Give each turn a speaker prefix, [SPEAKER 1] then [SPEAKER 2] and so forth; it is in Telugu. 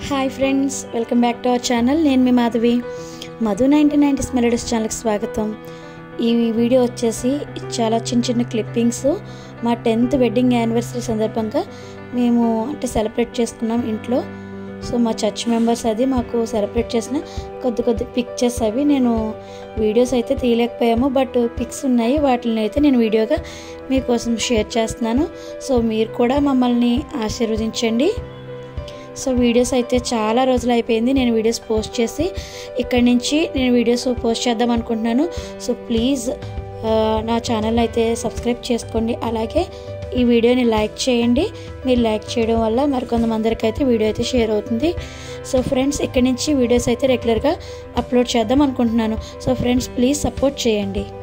[SPEAKER 1] Hi friends, welcome back to our channel. నేను మీ మాధవి. మధు 1990s మెలోడీస్ ఛానల్కి స్వాగతం. ఈ వీడియో వచ్చేసి చాలా చిన్న చిన్న క్లిప్పింగ్స్ మా 10th వెడ్డింగ్ యానివర్సరీ సందర్భంగా మేము సెలబ్రేట్ చేసుకున్నాం ఇంట్లో. సో మా చర్చ్ మెంబర్స్ అది మాకు సెలబ్రేట్ చేసిన కొద్ది పిక్చర్స్ అవి నేను వీడియోస్ అయితే తీయలేకపోయాము, బట్ పిక్స్ ఉన్నాయి. వాటిని అయితే నేను వీడియోగా మీకోసం షేర్ చేస్తున్నాను. సో మీరు కూడా మమ్మల్ని ఆశీర్వదించండి. సో వీడియోస్ అయితే చాలా రోజులు అయిపోయింది నేను వీడియోస్ పోస్ట్ చేసి. ఇక్కడి నుంచి నేను వీడియోస్ పోస్ట్ చేద్దాం అనుకుంటున్నాను. సో ప్లీజ్ నా ఛానల్ అయితే సబ్స్క్రైబ్ చేసుకోండి. అలాగే ఈ వీడియోని లైక్ చేయండి. మీరు లైక్ చేయడం వల్ల మరికొంతమందికి అయితే వీడియో అయితే షేర్ అవుతుంది. సో ఫ్రెండ్స్, ఇక్కడి నుంచి వీడియోస్ అయితే రెగ్యులర్గా అప్లోడ్ చేద్దాం అనుకుంటున్నాను. సో ఫ్రెండ్స్, ప్లీజ్ సపోర్ట్ చేయండి.